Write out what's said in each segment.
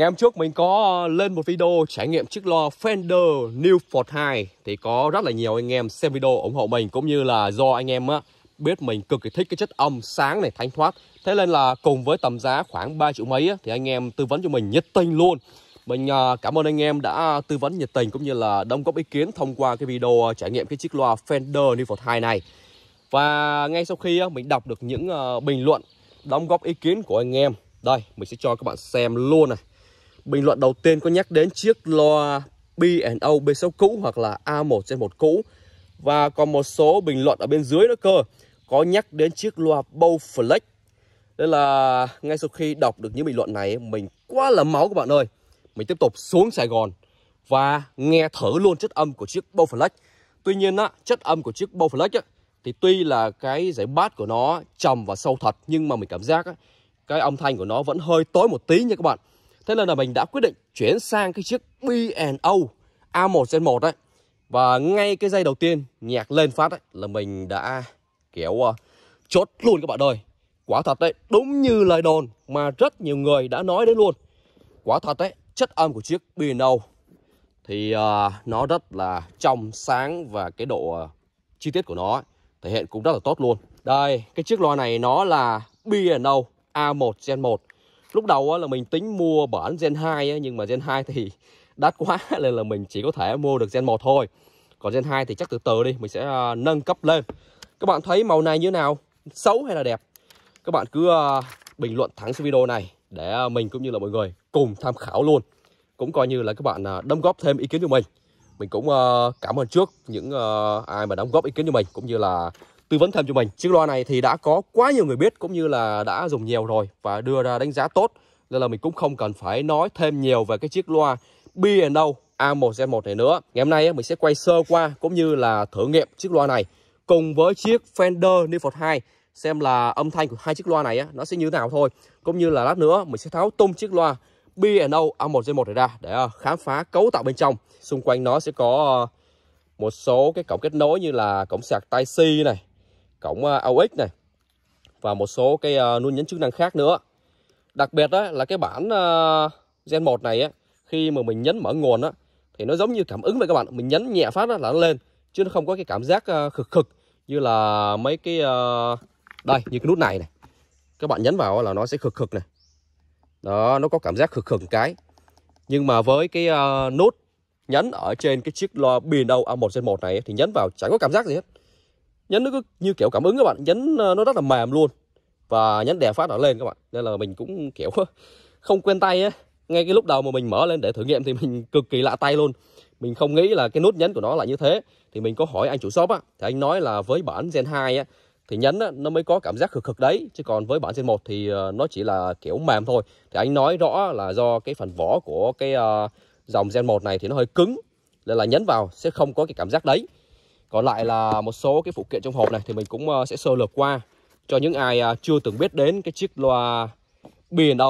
Ngày hôm trước mình có lên một video trải nghiệm chiếc loa Fender Newport 2 thì có rất là nhiều anh em xem video ủng hộ mình, cũng như là do anh em biết mình cực kỳ thích cái chất âm sáng này, thanh thoát. Thế nên là cùng với tầm giá khoảng 3 triệu mấy thì anh em tư vấn cho mình nhiệt tình luôn. Mình cảm ơn anh em đã tư vấn nhiệt tình cũng như là đóng góp ý kiến thông qua cái video trải nghiệm cái chiếc loa Fender Newport 2 này. Và ngay sau khi mình đọc được những bình luận đóng góp ý kiến của anh em, đây mình sẽ cho các bạn xem luôn này. Bình luận đầu tiên có nhắc đến chiếc loa B&O B6 cũ hoặc là A1 Gen 1 cũ. Và còn một số bình luận ở bên dưới nữa cơ, có nhắc đến chiếc loa Bowflex. Nên là ngay sau khi đọc được những bình luận này, mình quá là máu các bạn ơi. Mình tiếp tục xuống Sài Gòn và nghe thử luôn chất âm của chiếc Bowflex. Tuy nhiên chất âm của chiếc Bowflex thì tuy là cái dãy bass của nó trầm và sâu thật, nhưng mà mình cảm giác cái âm thanh của nó vẫn hơi tối một tí nha các bạn. Thế nên là mình đã quyết định chuyển sang cái chiếc B&O A1 Gen 1 đấy. Và ngay cái giây đầu tiên nhạc lên phát là mình đã kiểu chốt luôn các bạn ơi. Quả thật đấy, đúng như lời đồn mà rất nhiều người đã nói đến luôn. Quả thật đấy, chất âm của chiếc B&O thì nó rất là trong sáng, và cái độ chi tiết của nó thể hiện cũng rất là tốt luôn. Đây, cái chiếc loa này nó là B&O A1 Gen 1. Lúc đầu là mình tính mua bản Gen 2 nhưng mà Gen 2 thì đắt quá nên là mình chỉ có thể mua được Gen 1 thôi. Còn Gen 2 thì chắc từ từ đi, mình sẽ nâng cấp lên. Các bạn thấy màu này như thế nào? Xấu hay là đẹp? Các bạn cứ bình luận thẳng xuống video này để mình cũng như là mọi người cùng tham khảo luôn. Cũng coi như là các bạn đóng góp thêm ý kiến cho mình. Mình cũng cảm ơn trước những ai mà đóng góp ý kiến cho mình cũng như là tư vấn thêm cho mình. Chiếc loa này thì đã có quá nhiều người biết cũng như là đã dùng nhiều rồi và đưa ra đánh giá tốt, nên là mình cũng không cần phải nói thêm nhiều về cái chiếc loa B&O A1 Gen 1 này nữa. Ngày hôm nay mình sẽ quay sơ qua cũng như là thử nghiệm chiếc loa này cùng với chiếc Fender Newport 2, xem là âm thanh của hai chiếc loa này nó sẽ như thế nào thôi. Cũng như là lát nữa mình sẽ tháo tung chiếc loa B&O A1 Gen 1 này ra để khám phá cấu tạo bên trong. Xung quanh nó sẽ có một số cái cổng kết nối như là cổng sạc Type-C này, cổng AUX này và một số cái nút nhấn chức năng khác nữa. Đặc biệt là cái bản Gen 1 này khi mà mình nhấn mở nguồn thì nó giống như cảm ứng vậy các bạn. Mình nhấn nhẹ phát là nó lên, chứ nó không có cái cảm giác khực khực như là mấy cái đây, như cái nút này này. Các bạn nhấn vào là nó sẽ khực khực này. Đó, nó có cảm giác khực khực cái. Nhưng mà với cái nút nhấn ở trên cái chiếc loa B&O A1 Gen 1 này thì nhấn vào chẳng có cảm giác gì hết. Nhấn nó cứ như kiểu cảm ứng các bạn, nhấn nó rất là mềm luôn. Và nhấn đè phát nó lên các bạn. Nên là mình cũng kiểu không quen tay á. Ngay cái lúc đầu mà mình mở lên để thử nghiệm thì mình cực kỳ lạ tay luôn. Mình không nghĩ là cái nút nhấn của nó là như thế. Thì mình có hỏi anh chủ shop thì anh nói là với bản Gen 2 thì nhấn nó mới có cảm giác khực khực đấy, chứ còn với bản Gen 1 thì nó chỉ là kiểu mềm thôi. Thì anh nói rõ là do cái phần vỏ của cái dòng Gen 1 này thì nó hơi cứng, nên là nhấn vào sẽ không có cái cảm giác đấy. Còn lại là một số cái phụ kiện trong hộp này thì mình cũng sẽ sơ lược qua cho những ai chưa từng biết đến cái chiếc loa B&O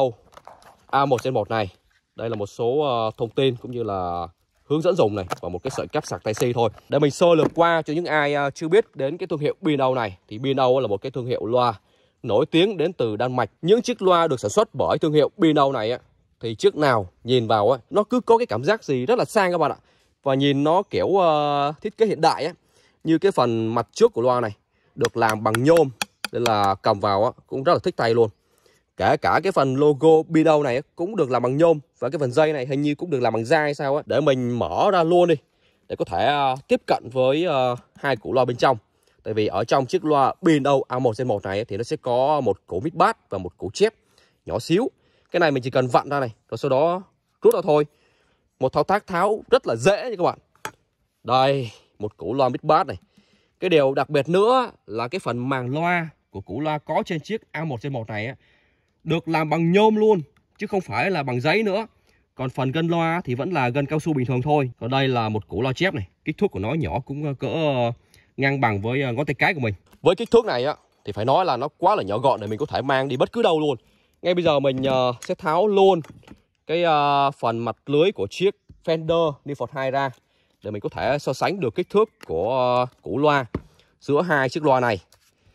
A1 Gen 1 này. Đây là một số thông tin cũng như là hướng dẫn dùng này và một cái sợi cáp sạc Type-C thôi. Để mình sơ lược qua cho những ai chưa biết đến cái thương hiệu B&O này, thì B&O là một cái thương hiệu loa nổi tiếng đến từ Đan Mạch. Những chiếc loa được sản xuất bởi thương hiệu B&O này thì chiếc nào nhìn vào nó cứ có cái cảm giác gì rất là sang các bạn ạ. Và nhìn nó kiểu thiết kế hiện đại như cái phần mặt trước của loa này được làm bằng nhôm, nên là cầm vào cũng rất là thích tay luôn. Kể cả cái phần logo B&O này cũng được làm bằng nhôm, và cái phần dây này hình như cũng được làm bằng da hay sao để mình mở ra luôn đi để có thể tiếp cận với hai củ loa bên trong. Tại vì ở trong chiếc loa B&O A1 Gen 1 này thì nó sẽ có một củ mic bass và một củ chép nhỏ xíu. Cái này mình chỉ cần vặn ra này rồi sau đó rút ra thôi. Một thao tác tháo rất là dễ nha các bạn. Đây, một củ loa mic bass này. Cái điều đặc biệt nữa là cái phần màng loa của củ loa có trên chiếc A1 Gen 1 này được làm bằng nhôm luôn, chứ không phải là bằng giấy nữa. Còn phần gân loa thì vẫn là gân cao su bình thường thôi. Còn đây là một củ loa chép này. Kích thước của nó nhỏ cũng cỡ ngang bằng với ngón tay cái của mình. Với kích thước này thì phải nói là nó quá là nhỏ gọn để mình có thể mang đi bất cứ đâu luôn. Ngay bây giờ mình sẽ tháo luôn cái phần mặt lưới của chiếc Fender Newport 2 ra để mình có thể so sánh được kích thước của củ loa giữa hai chiếc loa này.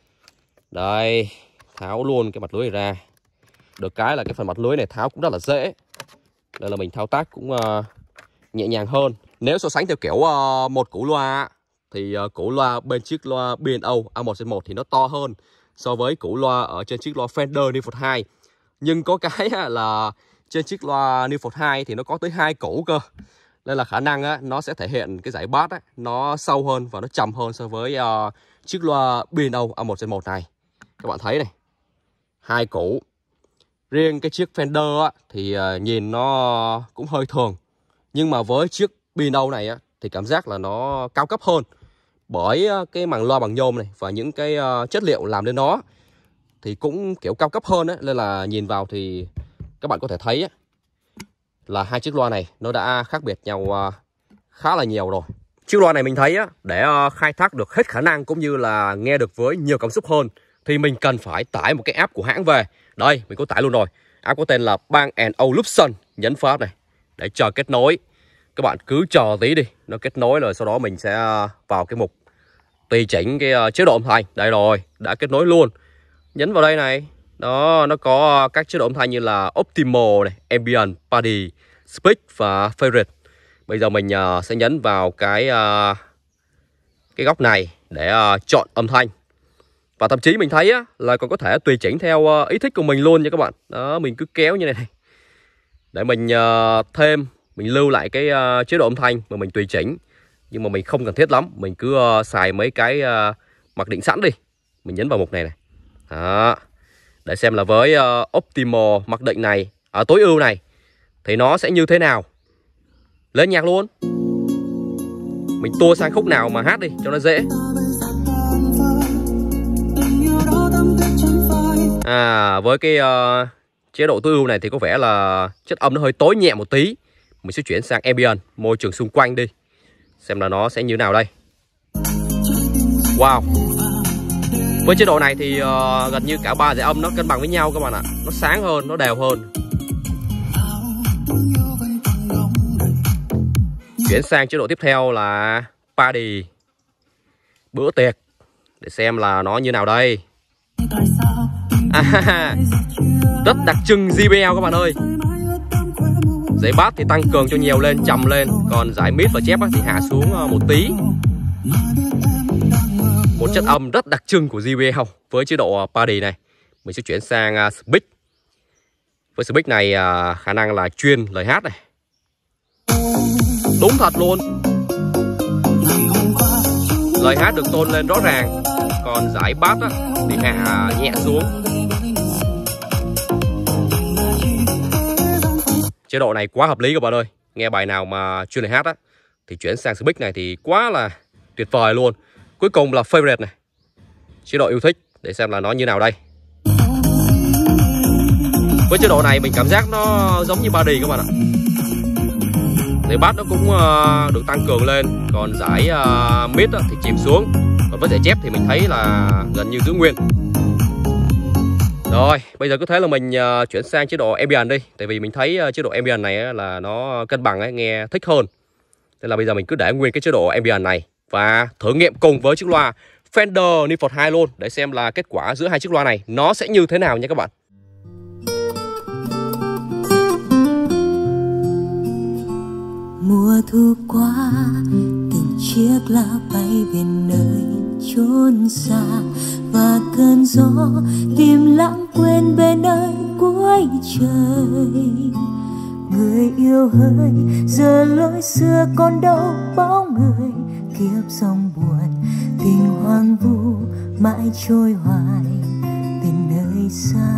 Đây, tháo luôn cái mặt lưới này ra. Được cái là cái phần mặt lưới này tháo cũng rất là dễ. Đây là mình thao tác cũng nhẹ nhàng hơn. Nếu so sánh theo kiểu một củ loa thì củ loa bên chiếc loa B&O A1C1 thì nó to hơn so với củ loa ở trên chiếc loa Fender Newport 2. Nhưng có cái là trên chiếc loa Newport 2 thì nó có tới 2 củ cơ. Nên là khả năng nó sẽ thể hiện cái dải bass nó sâu hơn và nó trầm hơn so với chiếc loa B&O A1C1 này. Các bạn thấy này, 2 củ. Riêng cái chiếc Fender thì nhìn nó cũng hơi thường. Nhưng mà với chiếc B&O này thì cảm giác là nó cao cấp hơn. Bởi cái màng loa bằng nhôm này và những cái chất liệu làm lên nó thì cũng kiểu cao cấp hơn nên là nhìn vào thì các bạn có thể thấy là hai chiếc loa này nó đã khác biệt nhau khá là nhiều rồi. Chiếc loa này mình thấy để khai thác được hết khả năng cũng như là nghe được với nhiều cảm xúc hơn thì mình cần phải tải một cái app của hãng về. Đây, mình có tải luôn rồi. App có tên là Bang & Olufsen. Nhấn vào app này để chờ kết nối. Các bạn cứ chờ tí đi, nó kết nối rồi sau đó mình sẽ vào cái mục tùy chỉnh cái chế độ âm thanh. Đây rồi, đã kết nối luôn. Nhấn vào đây này. Đó, nó có các chế độ âm thanh như là Optimal này, Ambient, Party, Speak và Favorite. Bây giờ mình sẽ nhấn vào cái góc này để chọn âm thanh. Và thậm chí mình thấy là còn có thể tùy chỉnh theo ý thích của mình luôn nha các bạn. Đó, mình cứ kéo như này để mình thêm, mình lưu lại cái chế độ âm thanh mà mình tùy chỉnh. Nhưng mà mình không cần thiết lắm, mình cứ xài mấy cái mặc định sẵn đi. Mình nhấn vào mục này này. Đó. Để xem là với Optimal mặc định này, ở tối ưu này thì nó sẽ như thế nào. Lên nhạc luôn. Mình tua sang khúc nào mà hát đi cho nó dễ. Với cái chế độ tối ưu này thì có vẻ là chất âm nó hơi tối nhẹ một tí. Mình sẽ chuyển sang Ambient, môi trường xung quanh đi. Xem là nó sẽ như nào đây. Wow. Với chế độ này thì gần như cả ba dải âm nó cân bằng với nhau các bạn ạ. Nó sáng hơn, nó đều hơn. Chuyển sang chế độ tiếp theo là Party, bữa tiệc. Để xem là nó như nào đây. Rất đặc trưng JBL các bạn ơi. Dãy bass thì tăng cường cho nhiều lên, trầm lên. Còn dải mid và chép thì hạ xuống một tí. Một chất âm rất đặc trưng của JBL với chế độ Party này. Mình sẽ chuyển sang Speak. Với Speak này khả năng là chuyên lời hát này. Đúng thật luôn. Lời hát được tôn lên rõ ràng. Còn dải bass thì hạ nhẹ xuống. Chế độ này quá hợp lý các bạn ơi. Nghe bài nào mà chuyên lời hát thì chuyển sang Speak này thì quá là tuyệt vời luôn. Cuối cùng là Favorite này, chế độ yêu thích. Để xem là nó như nào đây. Với chế độ này mình cảm giác nó giống như Party các bạn ạ. Dãy bass nó cũng được tăng cường lên. Còn dải mid thì chìm xuống. Còn với dãy chép thì mình thấy là gần như giữ nguyên. Rồi, bây giờ cứ thế là mình chuyển sang chế độ Ambient đi. Tại vì mình thấy chế độ Ambient này là nó cân bằng, nghe thích hơn. Nên là bây giờ mình cứ để nguyên cái chế độ Ambient này và thử nghiệm cùng với chiếc loa Fender Newport 2 luôn. Để xem là kết quả giữa hai chiếc loa này nó sẽ như thế nào nha các bạn. Mùa thu qua, từng chiếc lá bay về nơi chốn xa. Và cơn gió tìm lãng quên bên nơi cuối trời. Người yêu hỡi, giờ lối xưa còn đâu bóng người. Kiếp sông buồn, tình hoang vu mãi trôi hoài bên nơi xa.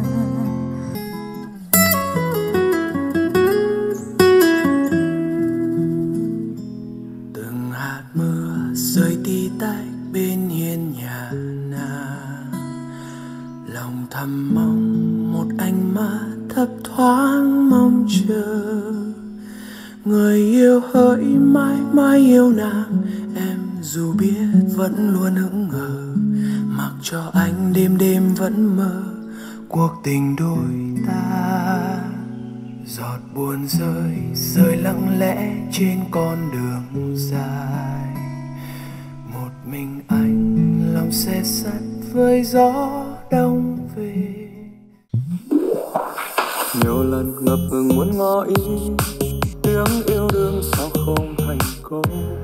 Từng hạt mưa rơi tí tách bên hiên nhà nàng. Lòng thầm mong một ánh mắt thấp thoáng mong chờ. Người yêu hỡi mãi mãi yêu nàng. Em dù biết vẫn luôn hững hờ. Mặc cho anh đêm đêm vẫn mơ cuộc tình đôi ta. Giọt buồn rơi rơi lặng lẽ trên con đường dài. Một mình anh lòng xe sắt với gió đông về. Nhiều lần ngập ngừng muốn không ngỏ ý, tiếng yêu đương sao không thành công.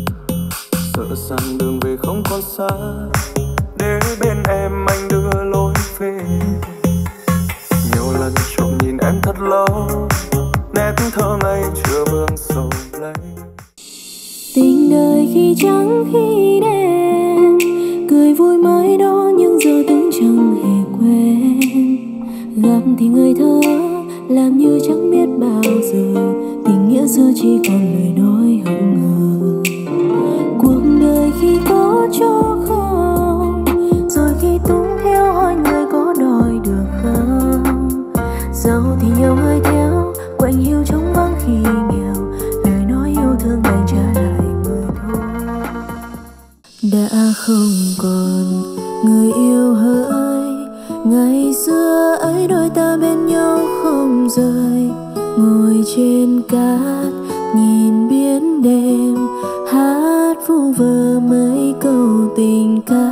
Sợ rằng đường về không còn xa, để bên em anh đưa lối về. Nhiều lần trộm nhìn em thật lâu, nét thơ ngây chưa vương sầu lấy. Tình đời khi trắng khi đen, cười vui mới đó nhưng giờ tưởng chẳng hề quen. Gặp thì người thơ làm như chẳng biết bao giờ, tình nghĩa xưa chỉ còn lời nói hững hờ. Cuộc đời khi có cho không, rồi khi túng theo hỏi người có đòi được không. Giàu thì nhiều người theo, quạnh hiu trống vắng khi nghèo, lời nói yêu thương đành trả lại người thôi. Đã không còn người yêu hỡi, ngày xưa ấy đôi ta bên nhau không rời. Ngồi trên cát nhìn biển đêm, hát vu vơ mấy câu tình ca.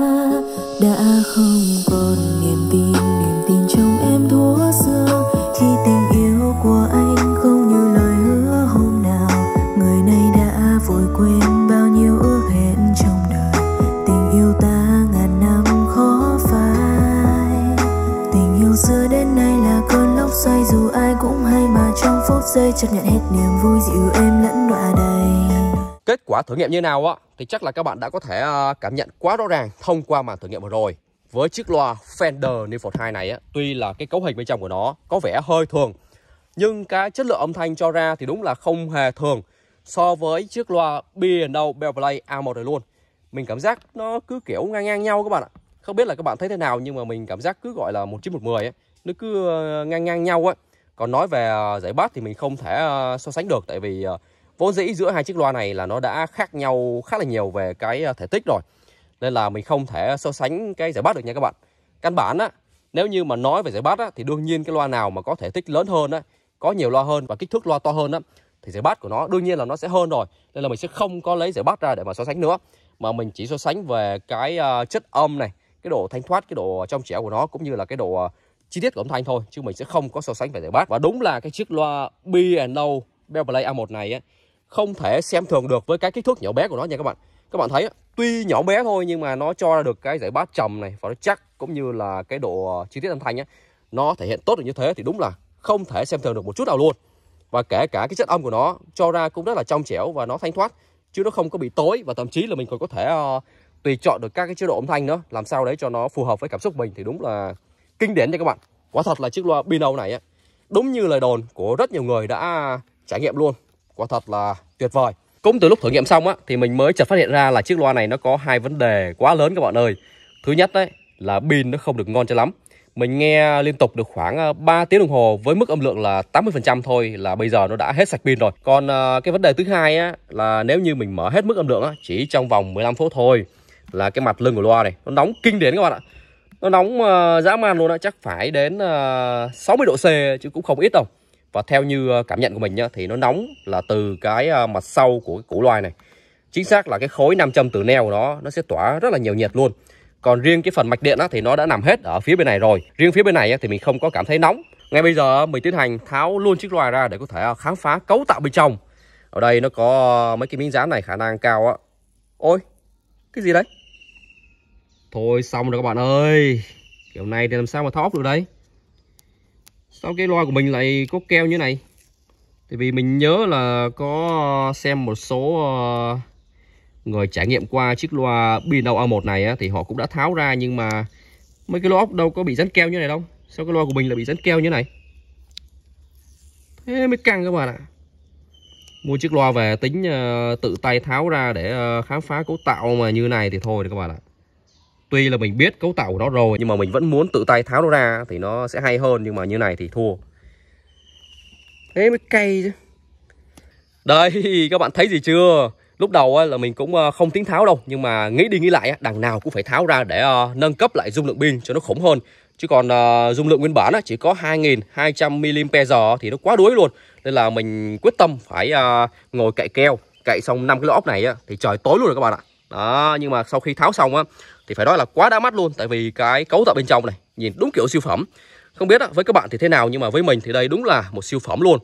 Đã không còn niềm tin trong em thuở xưa, khi tình yêu của anh không như lời hứa hôm nào. Người này đã vội quên bao nhiêu ước hẹn trong đời, tình yêu ta ngàn năm khó phai. Tình yêu xưa đến nay là cơn lốc xoay, dù ai cũng hay mà trong phút giây chấp nhận hết niềm vui dịu êm lẫn đọa đầy. Kết quả thử nghiệm như nào á thì chắc là các bạn đã có thể cảm nhận quá rõ ràng thông qua màn thử nghiệm vừa rồi. Với chiếc loa Fender Newport 2 này á, tuy là cái cấu hình bên trong của nó có vẻ hơi thường, nhưng cái chất lượng âm thanh cho ra thì đúng là không hề thường so với chiếc loa B&O Bellplay A1 này luôn. Mình cảm giác nó cứ kiểu ngang ngang nhau các bạn ạ. Không biết là các bạn thấy thế nào nhưng mà mình cảm giác cứ gọi là 1 9 1 10 ấy, nó cứ ngang ngang nhau á. Còn nói về giải bass thì mình không thể so sánh được, tại vì vốn dĩ giữa hai chiếc loa này là nó đã khác nhau khá là nhiều về cái thể tích rồi, nên là mình không thể so sánh cái giải bass được nha các bạn. Căn bản á, nếu như mà nói về giải bass á, thì đương nhiên cái loa nào mà có thể tích lớn hơn á, có nhiều loa hơn và kích thước loa to hơn á, thì giải bass của nó đương nhiên là nó sẽ hơn rồi. Nên là mình sẽ không có lấy giải bass ra để mà so sánh nữa, mà mình chỉ so sánh về cái chất âm này, cái độ thanh thoát, cái độ trong trẻo của nó, cũng như là cái độ chi tiết của âm thanh thôi, chứ mình sẽ không có so sánh về giải bass. Và đúng là cái chiếc loa B&O Bellplay A1 này á, không thể xem thường được với cái kích thước nhỏ bé của nó nha các bạn. Các bạn thấy á, tuy nhỏ bé thôi nhưng mà nó cho ra được cái giải bass trầm này và nó chắc, cũng như là cái độ chi tiết âm thanh á, nó thể hiện tốt được như thế thì đúng là không thể xem thường được một chút nào luôn. Và kể cả cái chất âm của nó cho ra cũng rất là trong trẻo và nó thanh thoát, chứ nó không có bị tối. Và thậm chí là mình còn có thể tùy chọn được các cái chế độ âm thanh nữa, làm sao đấy cho nó phù hợp với cảm xúc mình, thì đúng là kinh điển nha các bạn. Quả thật là chiếc loa B&O này á, đúng như lời đồn của rất nhiều người đã trải nghiệm luôn, quả thật là tuyệt vời. Cũng từ lúc thử nghiệm xong á thì mình mới chợt phát hiện ra là chiếc loa này nó có hai vấn đề quá lớn các bạn ơi. Thứ nhất đấy là pin nó không được ngon cho lắm. Mình nghe liên tục được khoảng 3 tiếng đồng hồ với mức âm lượng là 80% thôi là bây giờ nó đã hết sạch pin rồi. Còn cái vấn đề thứ hai á là nếu như mình mở hết mức âm lượng á, chỉ trong vòng 15 phút thôi là cái mặt lưng của loa này nó nóng kinh điển các bạn ạ. Nó nóng dã man luôn á, chắc phải đến 60 độ C chứ cũng không ít đâu. Và theo như cảm nhận của mình nhá, thì nó nóng là từ cái mặt sau của cái củ loa này. Chính xác là cái khối nam châm từ neo của nó sẽ tỏa rất là nhiều nhiệt luôn. Còn riêng cái phần mạch điện á, thì nó đã nằm hết ở phía bên này rồi. Riêng phía bên này á, thì mình không có cảm thấy nóng. Ngay bây giờ mình tiến hành tháo luôn chiếc loa ra để có thể khám phá cấu tạo bên trong. Ở đây nó có mấy cái miếng dán này khả năng cao á. Ôi, cái gì đấy? Thôi xong rồi các bạn ơi. Kiểu này thì làm sao mà tháo ốc được đấy? Sao cái loa của mình lại có keo như này? Tại vì mình nhớ là có xem một số người trải nghiệm qua chiếc loa B&O A1 này á, thì họ cũng đã tháo ra, nhưng mà mấy cái lỗ ốc đâu có bị dán keo như này đâu. Sao cái loa của mình lại bị dán keo như này? Thế mới căng các bạn ạ. Mua chiếc loa về tính tự tay tháo ra để khám phá cấu tạo mà như này thì thôi các bạn ạ. Tuy là mình biết cấu tạo của nó rồi nhưng mà mình vẫn muốn tự tay tháo nó ra thì nó sẽ hay hơn, nhưng mà như này thì thua. Thế mới cay chứ. Đây các bạn thấy gì chưa? Lúc đầu là mình cũng không tính tháo đâu, nhưng mà nghĩ đi nghĩ lại đằng nào cũng phải tháo ra để nâng cấp lại dung lượng pin cho nó khủng hơn. Chứ còn dung lượng nguyên bản chỉ có 2200 mAh thì nó quá đuối luôn. Nên là mình quyết tâm phải ngồi cậy keo. Cậy xong 5 cái lỗ ốc này thì trời tối luôn rồi các bạn ạ. Đó, nhưng mà sau khi tháo xong thì phải nói là quá đã mắt luôn. Tại vì cái cấu tạo bên trong này nhìn đúng kiểu siêu phẩm. Không biết với các bạn thì thế nào, nhưng mà với mình thì đây đúng là một siêu phẩm luôn.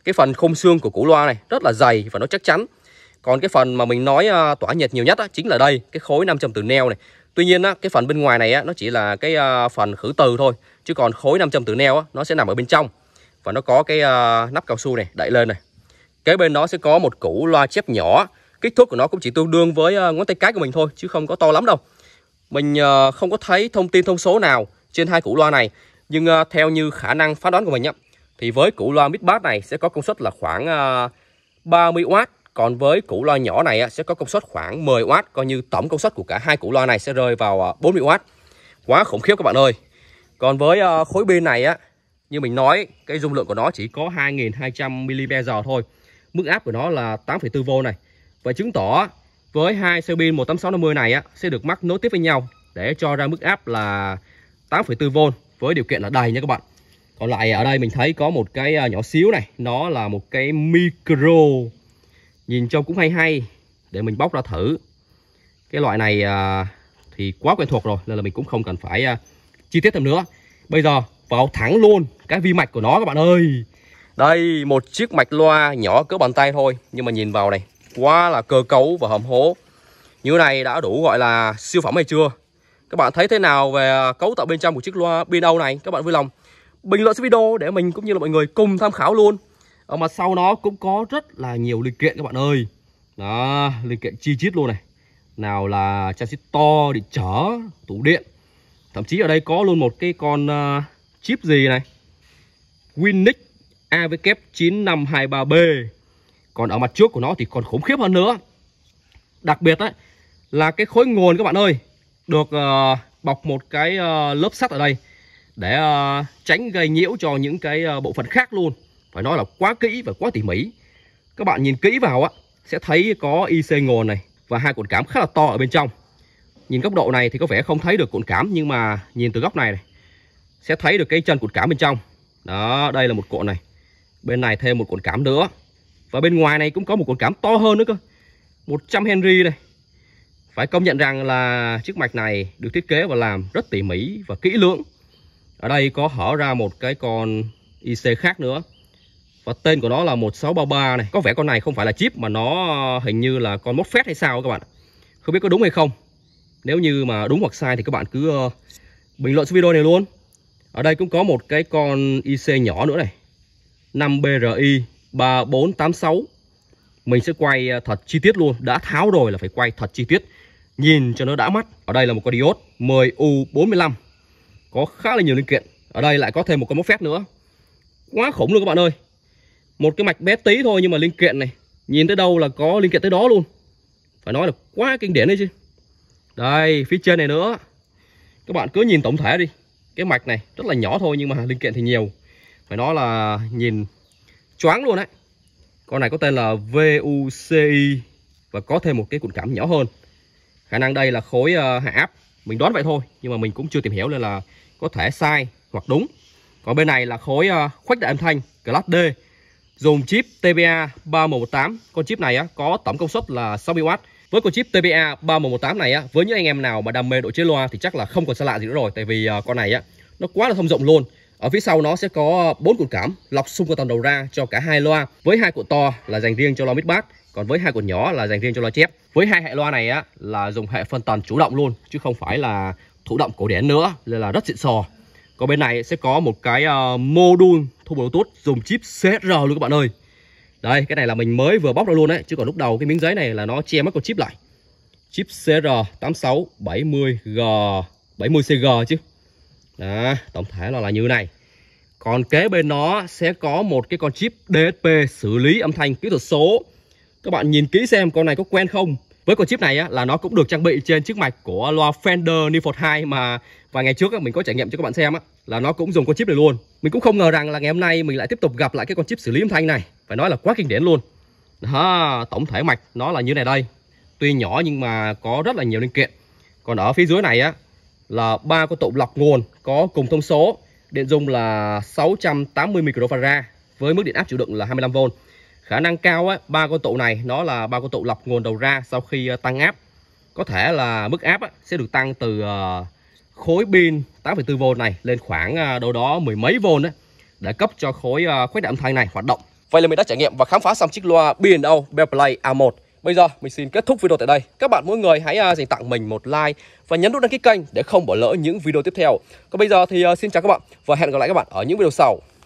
Cái phần khung xương của củ loa này rất là dày và nó chắc chắn. Còn cái phần mà mình nói tỏa nhiệt nhiều nhất á, chính là đây, cái khối 500 từ neo này. Tuy nhiên á, cái phần bên ngoài này á, nó chỉ là cái phần khử từ thôi, chứ còn khối 500 từ neo á, nó sẽ nằm ở bên trong. Và nó có cái nắp cao su này đậy lên này. Kế bên đó sẽ có một củ loa chép nhỏ. Kích thước của nó cũng chỉ tương đương với ngón tay cái của mình thôi, chứ không có to lắm đâu. Mình không có thấy thông tin thông số nào trên hai củ loa này. Nhưng theo như khả năng phán đoán của mình á, thì với củ loa mid bass này sẽ có công suất là khoảng 30W. Còn với củ loa nhỏ này sẽ có công suất khoảng 10W. Coi như tổng công suất của cả hai củ loa này sẽ rơi vào 40W. Quá khủng khiếp các bạn ơi. Còn với khối pin này á, như mình nói, cái dung lượng của nó chỉ có 2200 mAh thôi. Mức áp của nó là 8,4V này. Và chứng tỏ với hai xe pin 18650 này sẽ được mắc nối tiếp với nhau để cho ra mức áp là 8,4V với điều kiện là đầy nha các bạn. Còn lại ở đây mình thấy có một cái nhỏ xíu này, nó là một cái micro. Nhìn trông cũng hay hay. Để mình bóc ra thử. Cái loại này thì quá quen thuộc rồi, nên là mình cũng không cần phải chi tiết thêm nữa. Bây giờ vào thẳng luôn cái vi mạch của nó các bạn ơi. Đây, một chiếc mạch loa nhỏ cỡ bàn tay thôi, nhưng mà nhìn vào này quá là cơ cấu và hầm hố. Như này đã đủ gọi là siêu phẩm hay chưa? Các bạn thấy thế nào về cấu tạo bên trong của chiếc loa pin Âu này? Các bạn vui lòng bình luận dưới video để mình cũng như là mọi người cùng tham khảo luôn. Ở mặt sau nó cũng có rất là nhiều linh kiện các bạn ơi. Đó, linh kiện chi chít luôn này. Nào là transistor để chở tủ điện. Thậm chí ở đây có luôn một cái con chip gì này, Winix AW9523B. Còn ở mặt trước của nó thì còn khủng khiếp hơn nữa. Đặc biệt đấy là cái khối nguồn các bạn ơi, được bọc một cái lớp sắt ở đây để tránh gây nhiễu cho những cái bộ phận khác luôn. Phải nói là quá kỹ và quá tỉ mỉ. Các bạn nhìn kỹ vào sẽ thấy có IC nguồn này và hai cuộn cảm khá là to ở bên trong. Nhìn góc độ này thì có vẻ không thấy được cuộn cảm, nhưng mà nhìn từ góc này sẽ thấy được cái chân cuộn cảm bên trong. Đó, đây là một cuộn này. Bên này thêm một cuộn cảm nữa. Và bên ngoài này cũng có một cuộn cảm to hơn nữa cơ. 100 Henry này. Phải công nhận rằng là chiếc mạch này được thiết kế và làm rất tỉ mỉ và kỹ lưỡng. Ở đây có hở ra một cái con IC khác nữa. Và tên của nó là 1633 này. Có vẻ con này không phải là chip mà nó hình như là con MOSFET hay sao các bạn. Không biết có đúng hay không. Nếu như mà đúng hoặc sai thì các bạn cứ bình luận xuống video này luôn. Ở đây cũng có một cái con IC nhỏ nữa này, 5BRI 3486. Mình sẽ quay thật chi tiết luôn. Đã tháo rồi là phải quay thật chi tiết, nhìn cho nó đã mắt. Ở đây là một con diode 10U45. Có khá là nhiều linh kiện. Ở đây lại có thêm một con MOSFET nữa. Quá khủng luôn các bạn ơi. Một cái mạch bé tí thôi nhưng mà linh kiện này, nhìn tới đâu là có linh kiện tới đó luôn. Phải nói là quá kinh điển đấy chứ. Đây, phía trên này nữa. Các bạn cứ nhìn tổng thể đi. Cái mạch này rất là nhỏ thôi nhưng mà linh kiện thì nhiều. Phải nói là nhìn choáng luôn đấy. Con này có tên là VUCI và có thêm một cái cuộn cảm nhỏ hơn. Khả năng đây là khối hạ áp. Mình đoán vậy thôi, nhưng mà mình cũng chưa tìm hiểu nên là có thể sai hoặc đúng. Còn bên này là khối khuếch đại âm thanh Class D, dùng chip TPA 3118. Con chip này có tổng công suất là 60W. Với con chip TPA 3118 này với những anh em nào mà đam mê độ chế loa thì chắc là không còn xa lạ gì nữa rồi. Tại vì con này nó quá là thông dụng luôn. Ở phía sau nó sẽ có 4 cuộn cảm lọc xung quanh toàn đầu ra cho cả hai loa. Với hai cuộn to là dành riêng cho loa mid bass, còn với hai cuộn nhỏ là dành riêng cho loa chép. Với hai hệ loa này là dùng hệ phân tần chủ động luôn, chứ không phải là thụ động cổ điển nữa, nên là rất xịn sò. Còn bên này sẽ có một cái module thu Bluetooth dùng chip CSR luôn các bạn ơi. Đây, cái này là mình mới vừa bóc ra luôn đấy, chứ còn lúc đầu cái miếng giấy này là nó che mất con chip lại. Chip CSR 8670G 70CG chứ. Đó, tổng thể là như này. Còn kế bên nó sẽ có một cái con chip DSP xử lý âm thanh kỹ thuật số. Các bạn nhìn kỹ xem con này có quen không. Với con chip này là nó cũng được trang bị trên chiếc mạch của loa Fender Newport 2 mà vài ngày trước mình có trải nghiệm cho các bạn xem là nó cũng dùng con chip này luôn. Mình cũng không ngờ rằng là ngày hôm nay mình lại tiếp tục gặp lại cái con chip xử lý âm thanh này. Phải nói là quá kinh điển luôn. Đó, tổng thể mạch nó là như này đây. Tuy nhỏ nhưng mà có rất là nhiều linh kiện. Còn ở phía dưới này là 3 con tụ lọc nguồn có cùng thông số. Điện dung là 680 microfarad với mức điện áp chịu đựng là 25V. Khả năng cao 3 con tụ này nó là 3 con tụ lọc nguồn đầu ra sau khi tăng áp. Có thể là mức áp sẽ được tăng từ khối pin 8,4V này lên khoảng đâu đó mười mấy V để cấp cho khối khuếch đại âm thanh này hoạt động. Vậy là mình đã trải nghiệm và khám phá xong chiếc loa B&O Bearplay A1. Bây giờ mình xin kết thúc video tại đây. Các bạn mỗi người hãy dành tặng mình một like và nhấn nút đăng ký kênh để không bỏ lỡ những video tiếp theo. Còn bây giờ thì xin chào các bạn và hẹn gặp lại các bạn ở những video sau.